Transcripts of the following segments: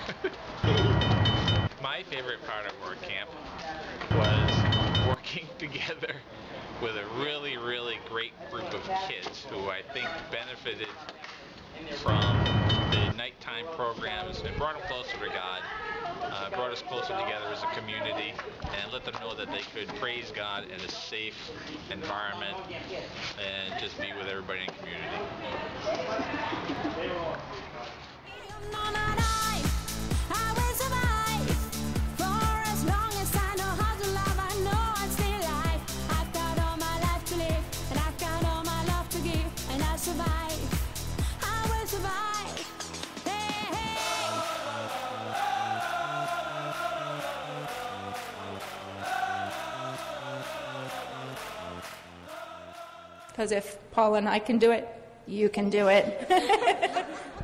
My favorite part of work camp was working together with a really, really great group of kids who I think benefited from the nighttime programs and brought them closer to God, brought us closer together as a community, and let them know that they could praise God in a safe environment and just be with everybody in the community. Because if Paul and I can do it, you can do it.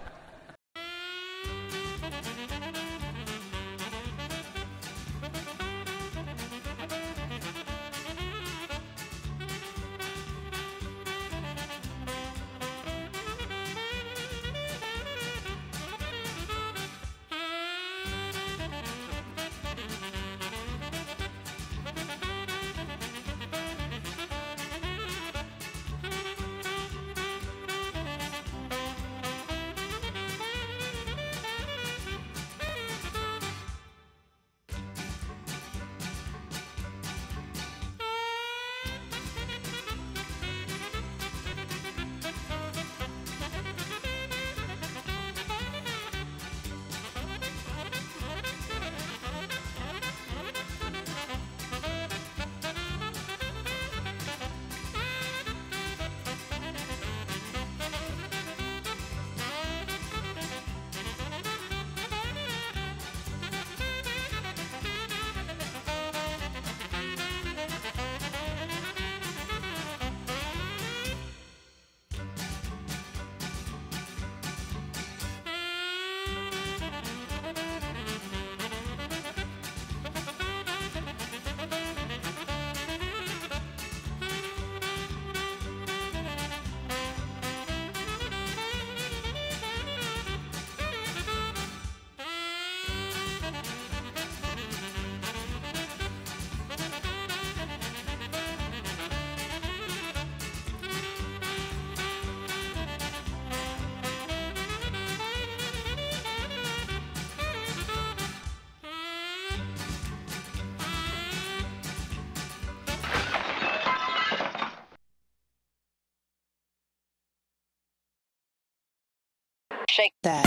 Shake that.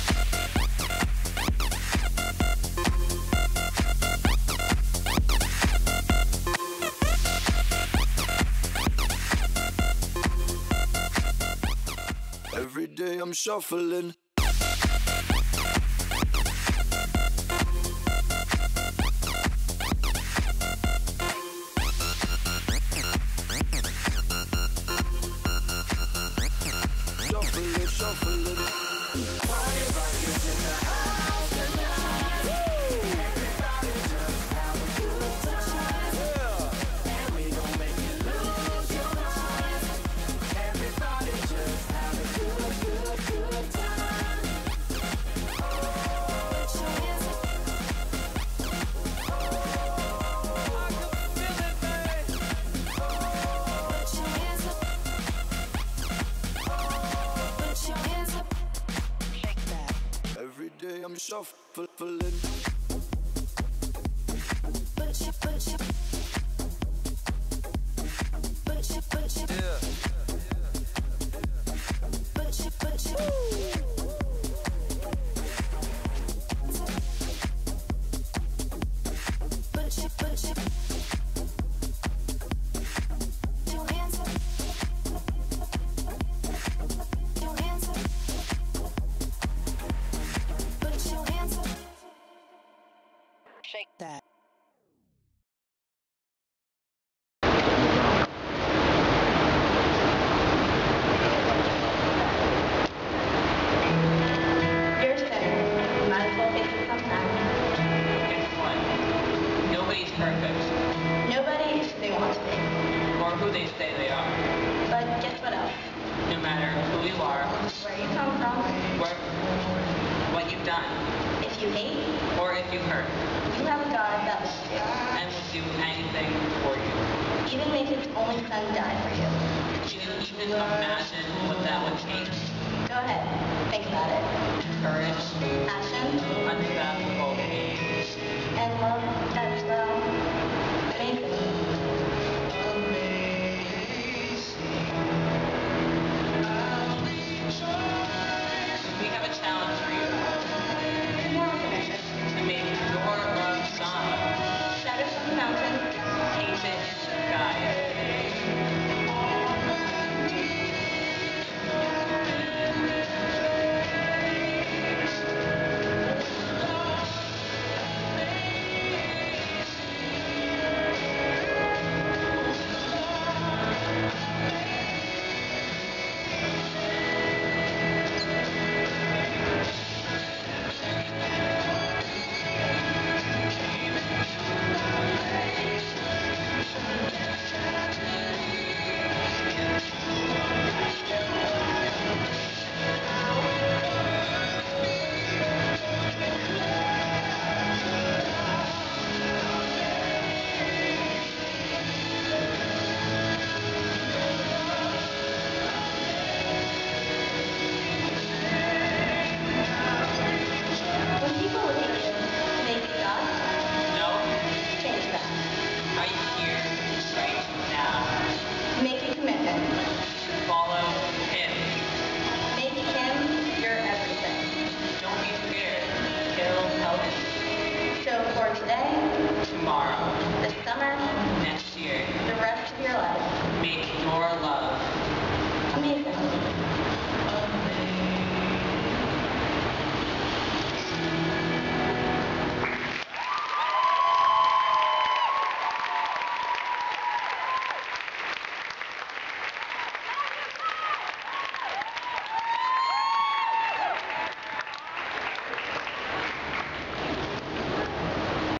Every day I'm shuffling. I'm shuffling. Shake that. You're sick. You might as well take yourself now. Guess what? Nobody's perfect. Nobody is who they want to be. Or who they say they are. But guess what else? No matter who you are, Where you come from, what you've done, if if you hate, or if you hurt, you have a God that loves you. and will do anything for you. Even make his only son die for you. Even imagine what that would take. Go ahead, think about it. Courage,